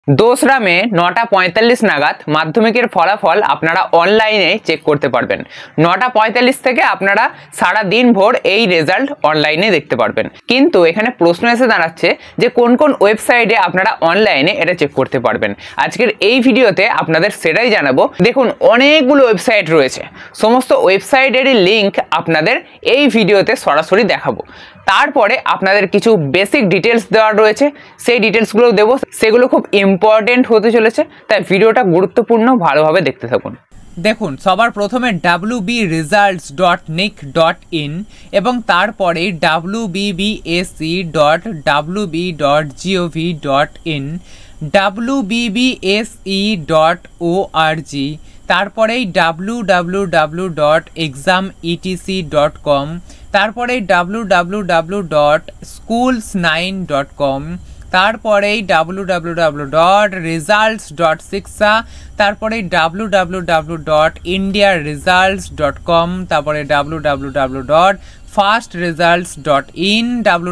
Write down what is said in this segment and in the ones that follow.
2রা মে 9:45 নাগাদ মাধ্যমিকের ফলাফল আপনারা অনলাইনে চেক করতে পারবেন। 9:45 থেকে আপনারা সারা দিন ভোর এই রেজাল্ট অনলাইনে দেখতে পারবেন। কিন্তু এখানে প্রশ্ন এসে দাঁড়াচ্ছে যে কোন কোন ওয়েবসাইটে আপনারা অনলাইনে এটা চেক করতে পারবেন। আজকের এই ভিডিওতে আপনাদের সেটাই জানাবো। দেখুন, অনেকগুলো ওয়েবসাইট রয়েছে, সমস্ত ওয়েবসাইটেরই লিঙ্ক আপনাদের এই ভিডিওতে সরাসরি দেখাবো। তারপরে আপনাদের কিছু বেসিক ডিটেলস দেওয়া রয়েছে, সেই ডিটেলসগুলো দেবো, সেগুলো খুব ইম্পর্টেন্ট হতে চলেছে, তাই ভিডিওটা গুরুত্বপূর্ণ, ভালোভাবে দেখতে থাকুন। দেখুন, সবার প্রথমে wbresults.nic.in এবং তারপরে wbbsc.wb.gov.in, wbbse.org, তারপরে www.exametc.com, তারপরে www.schools9.com, তারপরে www.results.shiksha, তারপরে www.indiaresults.com, তারপরে www.fastresults.in,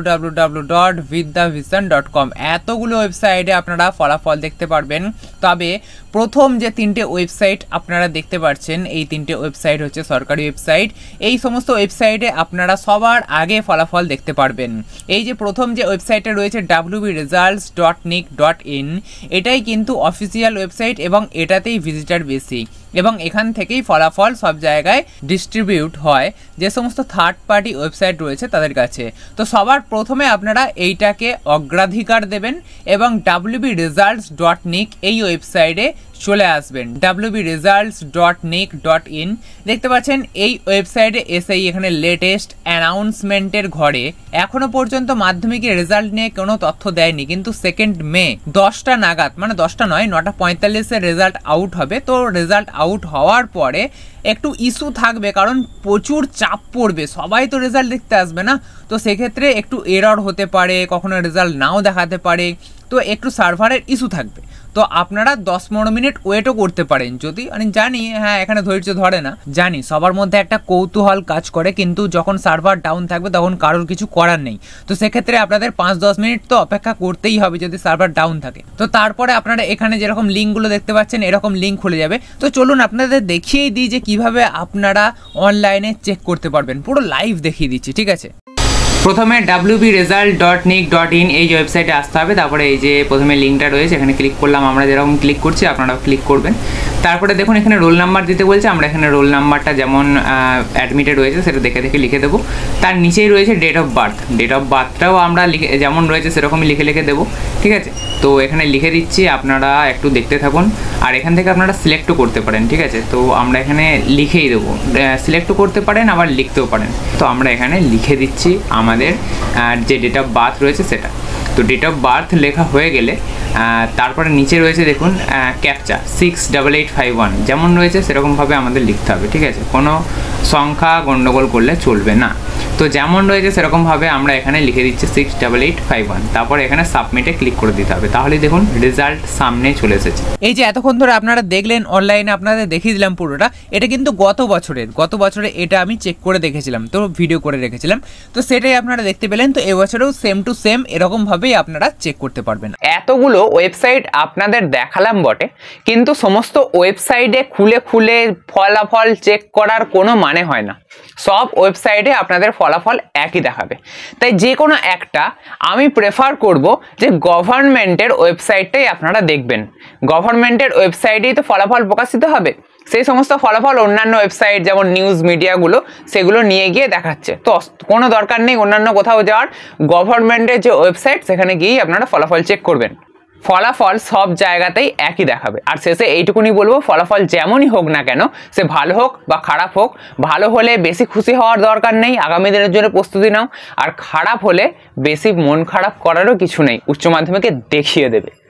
www.vidyavision.com। এতগুলো ওয়েবসাইটে আপনারা ফলাফল দেখতে পারবেন। তবে প্রথম যে তিনটে ওয়েবসাইট আপনারা দেখতে পাচ্ছেন, এই তিনটে ওয়েবসাইট হচ্ছে সরকারি ওয়েবসাইট। এই সমস্ত ওয়েবসাইটে আপনারা সবার আগে ফলাফল দেখতে পারবেন। এই যে প্রথম যে ওয়েবসাইটটা রয়েছে wbresults.nic.in, এটাই কিন্তু অফিসিয়াল ওয়েবসাইট এবং এটাতেই ভিজিটার বেশি, এবং এখান থেকেই ফলাফল সব জায়গায় ডিস্ট্রিবিউট হয় যে সমস্ত থার্ড পার্টি ওয়েবসাইট রয়েছে তাদের কাছে। তো সবার প্রথমে আপনারা এইটাকে অগ্রাধিকার দেবেন এবং wbresults.nic এই ওয়েবসাইটে চলে আসবেন। wbresults.nic.in দেখতে পাচ্ছেন, এই ওয়েবসাইটে এসেই এখানে লেটেস্ট অ্যানাউন্সমেন্টের ঘরে এখনো পর্যন্ত মাধ্যমিকের রেজাল্ট নিয়ে কোনো তথ্য দেয়নি, কিন্তু 2 মে 10টা নাগাদ, মানে 10টা নয় 9:45 রেজাল্ট আউট হবে। তো রেজাল্ট আউট হওয়ার পরে একটু ইস্যু থাকবে, কারণ প্রচুর চাপ পড়বে, সবাই তো রেজাল্ট দেখতে আসবে না, তো সেক্ষেত্রে একটু এরর হতে পারে, কখনো রেজাল্ট নাও দেখাতে পারে, তো একটু সার্ভারের ইস্যু থাকবে। তো আপনারা 10-15 মিনিট ওয়েটও করতে পারেন। যদি আমি জানি, হ্যাঁ এখানে ধৈর্য ধরে না, জানি সবার মধ্যে একটা কৌতূহল কাজ করে, কিন্তু যখন সার্ভার ডাউন থাকবে তখন কারোর কিছু করার নেই। তো সেক্ষেত্রে আপনাদের 5-10 মিনিট তো অপেক্ষা করতেই হবে যদি সার্ভার ডাউন থাকে। তো তারপরে আপনারা এখানে যেরকম লিঙ্কগুলো দেখতে পাচ্ছেন, এরকম লিঙ্ক খুলে যাবে। তো চলুন আপনাদের দেখিয়েই দিই যে কিভাবে আপনারা অনলাইনে চেক করতে পারবেন, পুরো লাইভ দেখিয়ে দিচ্ছি, ঠিক আছে। প্রথমে wbresult.nic.in এই যে ওয়েবসাইটে আসতে হবে। তারপরে এই যে প্রথমে লিঙ্কটা রয়েছে, এখানে ক্লিক করলাম, আমরা যেরকম ক্লিক করছি আপনারাও ক্লিক করবেন। তারপরে দেখুন এখানে রোল নাম্বার দিতে বলছে, আমরা এখানে রোল নাম্বারটা যেমন অ্যাডমিটে রয়েছে সেটা দেখে দেখে লিখে দেবো। তার নিচেই রয়েছে date of birth, date of বার্থটাও আমরা যেমন রয়েছে সেরকমই লিখে দেবো, ঠিক আছে। তো এখানে লিখে দিচ্ছি, আপনারা একটু দেখতে থাকুন। আর এখান থেকে আপনারা সিলেক্টও করতে পারেন, ঠিক আছে। তো আমরা এখানে লিখেই দেবো, সিলেক্টও করতে পারেন আবার লিখতেও পারেন। তো আমরা এখানে লিখে দিচ্ছি আমাদের যে ডেট অফ বার্থ রয়েছে সেটা। তো ডেট অফ বার্থ লেখা হয়ে গেলে তারপরে নিচে রয়েছে দেখুন ক্যাপচা 68851, যেমন রয়েছে সেরকমভাবে আমাদের লিখতে হবে, ঠিক আছে। কোনো সংখ্যা গণ্ডগোল করলে চলবে না। তো যেমন রয়েছে সেরকমভাবে আমরা এখানে লিখে দিচ্ছি 68851, তারপর এখানে সাবমিটে ক্লিক করে দিতে হবে। তাহলে দেখুন রেজাল্ট সামনে চলে এসেছে। এই যে এতক্ষণ ধরে আপনারা দেখলেন অনলাইনে আপনাদের দেখিয়ে দিলাম পুরোটা, এটা কিন্তু গত বছরে এটা আমি চেক করে দেখেছিলাম, তো ভিডিও করে রেখেছিলাম, তো সেটাই আপনারা দেখতে পেলেন। তো এবছরেও সেম টু সেম এরকমভাবেই আপনারা চেক করতে পারবেন। এতগুলো ওয়েবসাইট আপনাদের দেখালাম বটে, কিন্তু সমস্ত ওয়েবসাইটে খুলে ফলাফল চেক করার কোনো মানে হয় না। সব ওয়েবসাইটে আপনাদের ফলাফল একই দেখাবে, তাই যে কোনো একটা আমি প্রেফার করব যে গভর্নমেন্টের ওয়েবসাইটটাই আপনারা দেখবেন। গভর্নমেন্টের ওয়েবসাইটেই তো ফলাফল প্রকাশিত হবে, সেই সমস্ত ফলাফল অন্যান্য ওয়েবসাইট যেমন নিউজ মিডিয়াগুলো সেগুলো নিয়ে গিয়ে দেখাচ্ছে, তো কোনো দরকার নেই অন্যান্য কোথাও যাওয়ার। গভর্নমেন্টের যে ওয়েবসাইট সেখানে গিয়েই আপনারা ফলাফল চেক করবেন। ফলাফল সব জায়গাতেই একই দেখাবে। আর শেষে এইটুকুনি বলবো, ফলাফল যেমনই হোক না কেন, সে ভালো হোক বা খারাপ হোক, ভালো হলে বেশি খুশি হওয়ার দরকার নেই, আগামী দিনের জন্য প্রস্তুতি নাও। আর খারাপ হলে বেশি মন খারাপ করারও কিছু নেই, উচ্চ মাধ্যমিকে দেখিয়ে দেবে।